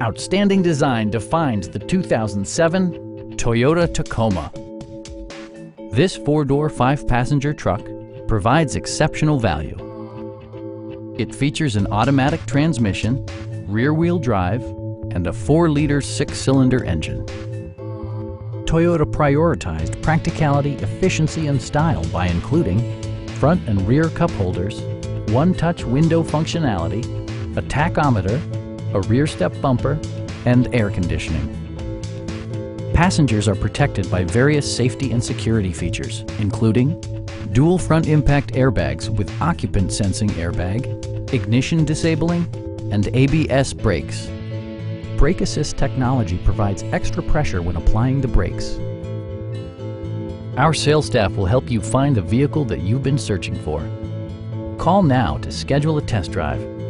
Outstanding design defines the 2007 Toyota Tacoma. This four-door, five-passenger truck provides exceptional value. It features an automatic transmission, rear-wheel drive, and a 4-liter six-cylinder engine. Toyota prioritized practicality, efficiency, and style by including front and rear cup holders, one-touch window functionality, a tachometer, a rear step bumper, and air conditioning. Passengers are protected by various safety and security features, including dual front impact airbags with occupant sensing airbag, ignition disabling, and ABS brakes. Brake Assist technology provides extra pressure when applying the brakes. Our sales staff will help you find the vehicle that you've been searching for. Call now to schedule a test drive.